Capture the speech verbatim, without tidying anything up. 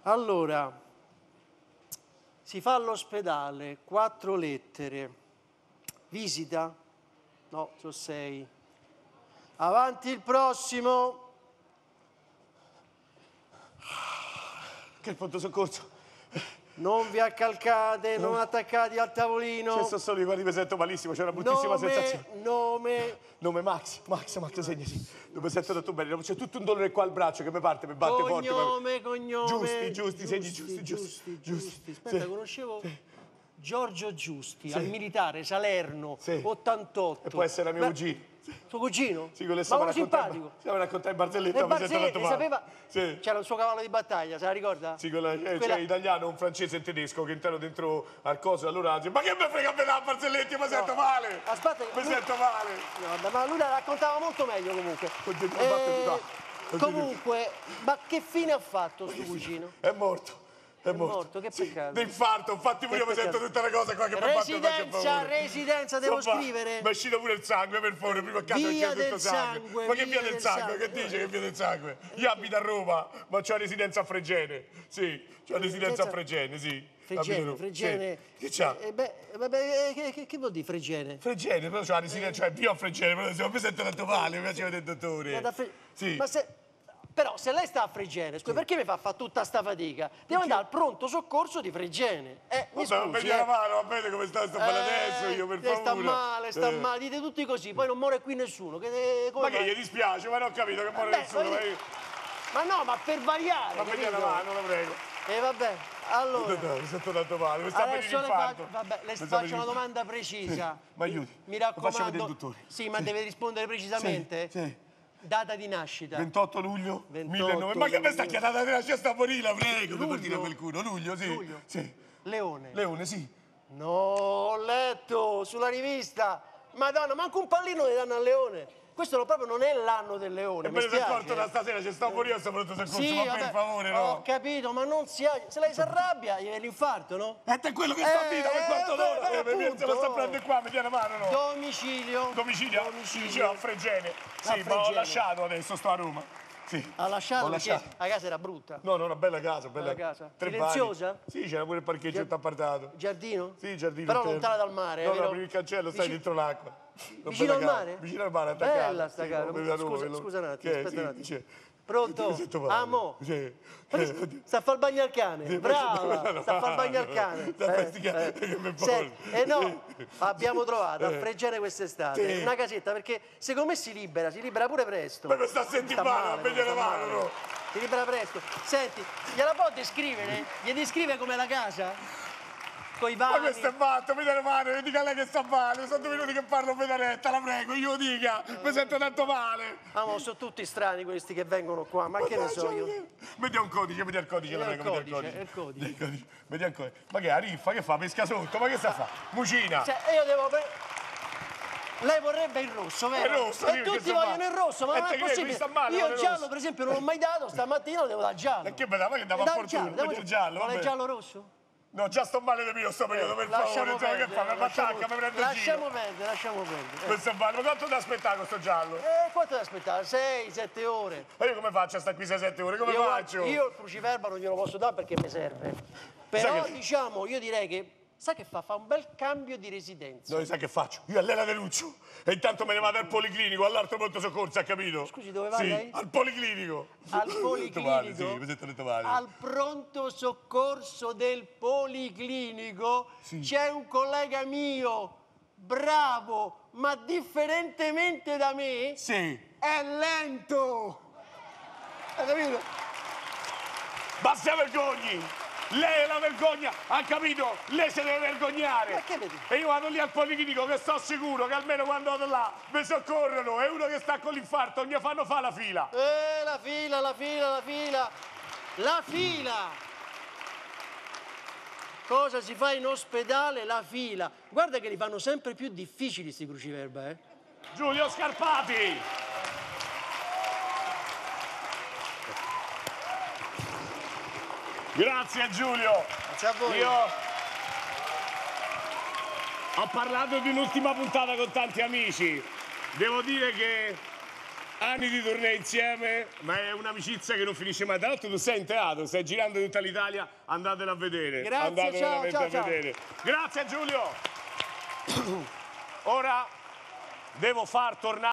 Allora, si fa all'ospedale, quattro lettere. Visita? No, sono sei. Avanti il prossimo. Che il pronto soccorso? Non vi accalcate, no. Non attaccati al tavolino. Ci sto solo, guardi, mi sento malissimo, c'è una bruttissima nome, sensazione. Nome, Nome Max, Max, Max, segni, sì. Non mi sento tanto bene, c'è tutto un dolore qua al braccio che mi parte, mi batte cognome, forte. Cognome, cognome. Giusti, giusti, segni, giusti, giusti. Giusti, giusti. Aspetta, sì. conoscevo sì. Giorgio Giusti, sì. al militare, Salerno, sì. ottantotto. E può essere mio cugino. Suo cugino? Sì, con le ma uno simpatico. Sì, mi raccontai in barzelletta, mi sento tanto male. Sapeva? Sì. C'era il suo cavallo di battaglia, se la ricorda? Sì, quella, eh, quella... c'è italiano, un francese e un tedesco che entrano dentro al coso, allora dice, ma che mi frega per la barzelletta, mi no. sento male! Aspetta, mi lui... sento male! No, ma lui la raccontava molto meglio comunque. Eh, comunque, ma che fine ha fatto sto cugino? È morto. È, è morto, morto, che peccato. Sì, d'infarto, infatti pure io mi sento tutte le cose qua che mi fanno Residenza, residenza, devo Insomma, scrivere. Mi è uscito pure il sangue, per favore, prima a casa via c'è tutto sangue. sangue. Ma che via, via del sangue? sangue? Che dice che via del sangue? Io abito a Roma, ma c'ho residenza a Fregene. Sì, c'ho residenza a Fregene, sì. Fregene, Fregene. Sì. Che c'ha? Eh, beh, beh, che, che, che vuol dire Fregene? Fregene, però c'ho la residenza, cioè io a Fregene, però mi sento tanto male, mi piaceva del dottore. Sì. Ma se... Però se lei sta a Fregene, scusa, sì. perché mi fa fare tutta sta fatica? Devo andare al pronto soccorso di Fregene. Eh, mi Vabbè, scusi, eh. la mano, va bene come sta, sto male eh, adesso, io per favore. Sta male, sta eh. male, dite tutti così, poi non muore qui nessuno. Che, ma che gli dispiace? Ma non ho capito che muore Beh, nessuno. Ma, ma no, ma per variare. Ma vedi la mano, la prego. E eh, vabbè, allora. No, mi sento tanto male, mi sta per l'infarto. Vabbè, le faccio una domanda precisa. Sì. Ma aiuti. Mi raccomando. Faccia vedere il dottore. Sì, ma sì. deve rispondere precisamente. Sì. sì. Data di nascita. ventotto luglio ventotto millenovecento. Ma che mi sta chiamando la data di nascita sta morire, prego, Luglio. per dire quel culo. Luglio, sì. Luglio. Sì. Leone. Leone, sì. No, ho letto sulla rivista. Madonna, manco un pallino le danno al leone. Questo proprio non è l'anno del leone. E me ne sono accorto da stasera, c'è sta pure io sto pronto soccorso, sì, ma vabbè, per favore, no. Ho capito, ma non si ha... Se lei si arrabbia, gli viene l'infarto, no? E te quello che sta a vita per quarto d'ora. Eh, eh, mi se lo sta prendendo qua, mi dia una mano, no? Domicilio. Domicilio? Domicilio a Fregene. Sì, a ma ho lasciato adesso, sto a Roma. Sì. Ha lasciato ho perché lasciato. la casa era brutta? No, no, una bella casa, bella, bella casa. Tre Silenziosa? Bani. Sì, c'era pure il parcheggio Giard... tutto appartato. Giardino? Sì, giardino. Però interno. lontana dal mare, no, vero? No, aprì il cancello, stai Vicino... dentro l'acqua. Vicino al mare? Vicino al mare, attaccata. Bella sta sì, casa. Scusa, scusa, scusa un attimo, aspetta sì, un attimo. Dice... Pronto? Amo. Sì. Sta a far bagno al cane. Sì, brava. Sta a far bagno al cane. Eh, eh. Che mi Senti, eh no, abbiamo trovato a Fregene quest'estate sì. una casetta perché secondo me si libera, si libera pure presto. Ma mi sta sentendo male, a vedere la mano, no? Si libera presto. Senti, gliela può descrivere? Gli descrive com'è la casa? Coi vani. Ma questo è fatto, mi dà la mano, mi dica a lei che sta male, sono due minuti che parlo pedaletta, la prego, io dica, mi sento tanto male. Ma no, sono tutti strani questi che vengono qua, ma, ma che ne so io? Mi dia un codice, mi dia il codice, la prego, mi dia il codice. Il codice. Il codice. Mi dia il codice. Ma che è, la riffa, che fa, pesca sotto, ma che sta a fare? Mucina. Cioè, io devo... Lei vorrebbe il rosso, vero? Il rosso, e tutti vogliono il rosso, ma e non è possibile. Male, io il giallo, per esempio, non l'ho mai dato, stamattina lo devo dare giallo. E che me dà? Ma che dava a fortuna? Devo il giallo, vuole il giallo rosso? No, già sto male di mio sto periodo, per favore, perdere, che fa? Mi attacca, mi prende Lasciamo perdere, lasciamo perdere. Questo è male, ma quanto ti aspettare questo giallo? Eh, quanto ti aspettare? sei, sette ore. Ma io come faccio a stare qui sei, sette ore? Come io, faccio? Io il cruciverba non glielo posso dare perché mi serve. Però, che... diciamo, io direi che sa che fa? Fa un bel cambio di residenza. No, sai che faccio? Io a lei la denuncio e intanto me ne vado al policlinico, all'altro pronto soccorso, ha capito? Scusi, dove va sì, lei? Al policlinico. Al policlinico? Male, sì, mi sento detto male. Al pronto soccorso del policlinico sì. C'è un collega mio, bravo, ma differentemente da me, sì. È lento. Hai capito? Basta vergogni! Lei è la vergogna, ha capito? Lei se deve vergognare. Ma che vedi? E io vado lì al policlinico che sto sicuro che almeno quando vado là mi soccorrono. E uno che sta con l'infarto gli fanno fare la fila. Eh, la fila, la fila, la fila. La fila. Cosa si fa in ospedale? La fila. Guarda che li fanno sempre più difficili sti cruciverba, eh. Giulio Scarpati. Grazie Giulio. Grazie a voi. Io ho parlato di un'ultima puntata con tanti amici. Devo dire che Anni di tournée insieme, ma è un'amicizia che non finisce mai. Tra l'altro tu sei in teatro, stai girando tutta l'Italia, andatela a vedere. Grazie, Andate ciao, veramente ciao, a ciao. vedere. Grazie Giulio. Ora devo far tornare